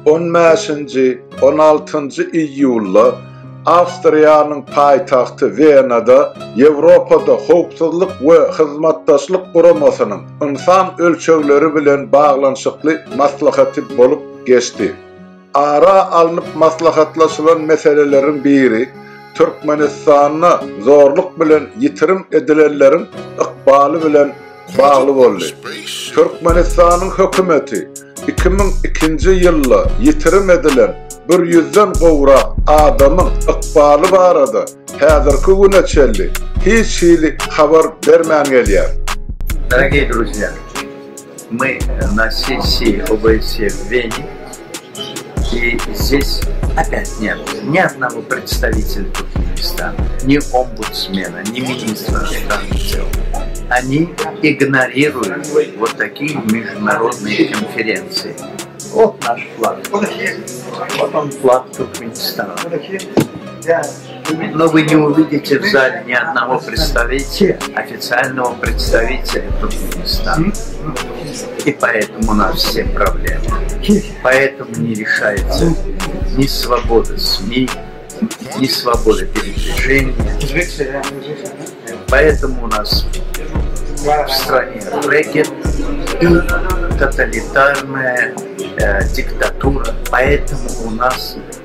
15-16 iyulda Avstriyanın paytaxtı Venada Ýewropada howpsuzlyk we hyzmatdaşlyk guramasynyň insan ölçegleri bilen baglanşykly maslahaty bolup geçdi. Ara alınıp maslahatlaşylan meselelerin biri Türkmenistanyna zorluk bilen yitirim edilenlerin ykbaly bilen bagly boldy. Türkmenistanyň hökümeti 2002 ýylda yitirim edilen 100'den gowrak adamyň ykbaly barada häzirki güneçelli hiç şeýle habar bermän gelýär. Дорогие друзья, мы на сессии ОБСЕ в Вене, и здесь опять нет ни одного представителя Туркменистана, ни омбудсмена, ни министра иностранных дел. Они игнорируют вот такие международные конференции. Вот наш флаг. Вот он флаг Туркменистана. Но вы не увидите в зале ни одного представителя, официального представителя Туркменистана. И поэтому у нас все проблемы. Поэтому не решается ни свобода СМИ, ни свобода передвижения. Поэтому у нас в стране рэкет и тоталитарная диктатура. Поэтому у нас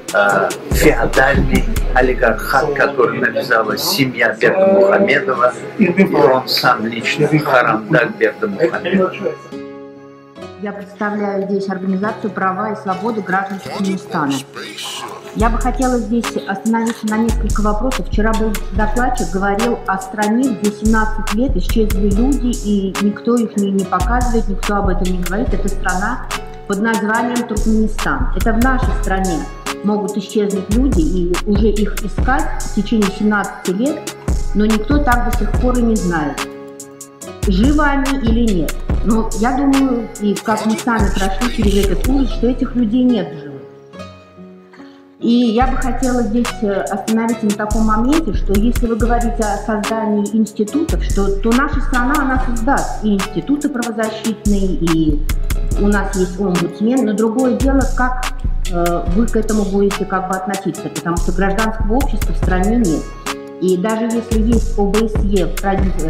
феодальный олигархат, который навязала семья Бердымухамедова, и он сам лично, Харамдаль Бердымухамедов. Я представляю здесь организацию «Права и свободы граждан Туркменистана». Я бы хотела здесь остановиться на несколько вопросов. Вчера был докладчик, говорил о стране, где 17 лет исчезли люди, и никто их не показывает, никто об этом не говорит. Это страна под названием Туркменистан. Это в нашей стране могут исчезнуть люди, и уже их искать в течение 17 лет, но никто так до сих пор и не знает, живы они или нет. Но я думаю, и как мы сами прошли через этот ужас, что этих людей нет живых. И я бы хотела здесь остановиться на таком моменте, что если вы говорите о создании институтов, то наша страна, она создаст и институты правозащитные, и у нас есть омбудсмен, но другое дело, как вы к этому будете относиться, потому что гражданского общества в стране нет. И даже если есть ОБСЕ в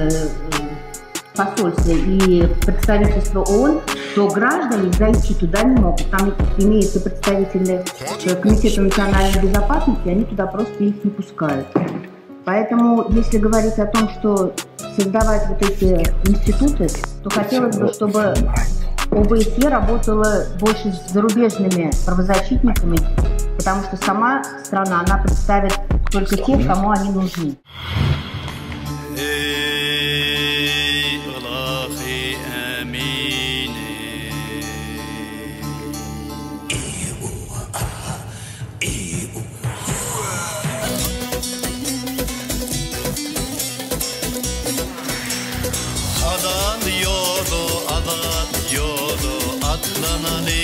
посольстве и представительство ООН, то граждане зайти туда не могут. Там имеются представители Комитета национальной безопасности, они туда просто их не пускают. Поэтому, если говорить о том, что создавать вот эти институты, то хотелось бы, чтобы ОБСЕ работала больше с зарубежными правозащитниками, потому что сама страна, она представит только тех, кому они нужны. Adan yolu, atlanan